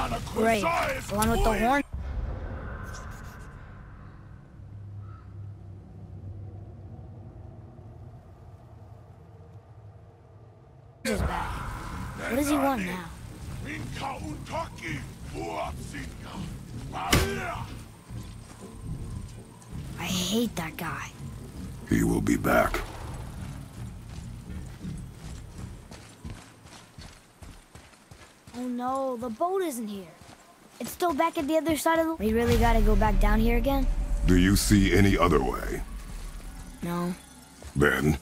Great. The one with the horn? Is back. What does he want now? I hate that guy. He will be back. Oh no, the boat isn't here. It's still back at the other side of the... We really gotta go back down here again? Do you see any other way? No. Then?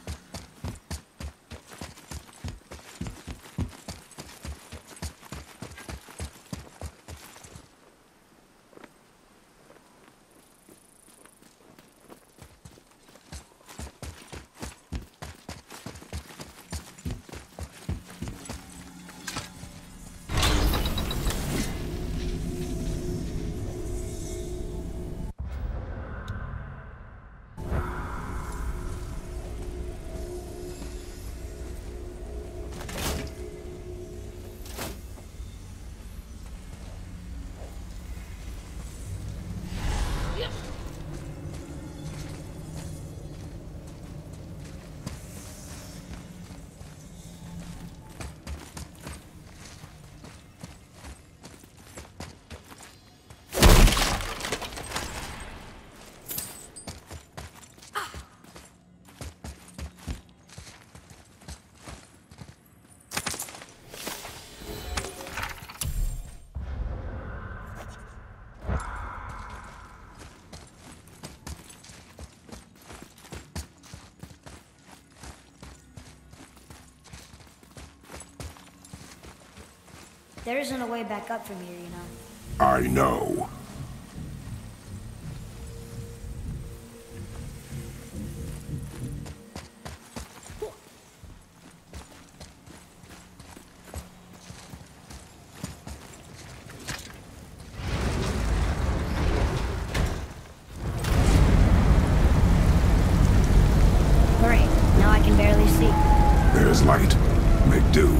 There isn't a way back up from here, you know. I know. Great. Now I can barely see. There's light. Make do.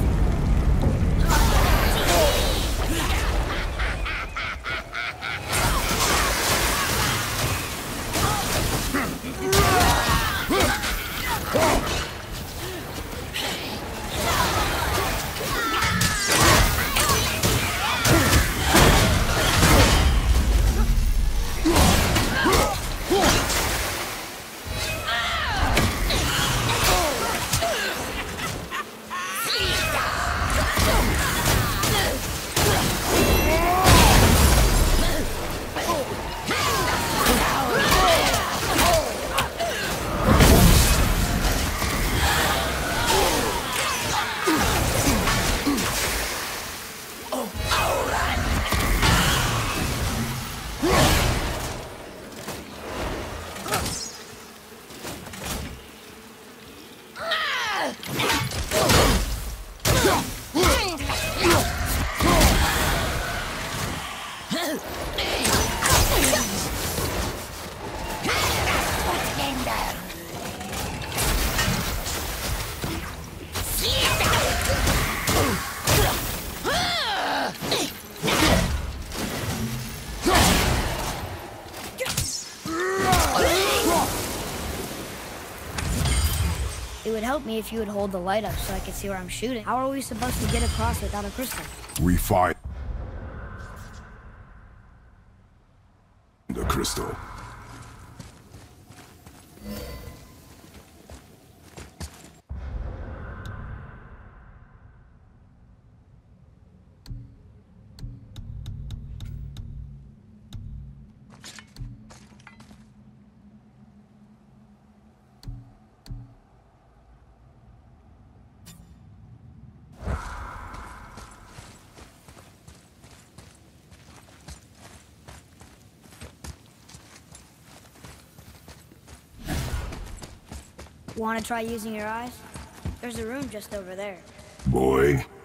It would help me if you would hold the light up so I could see where I'm shooting. How are we supposed to get across without a crystal? We find the crystal. Want to try using your eyes? There's a room just over there. Boy,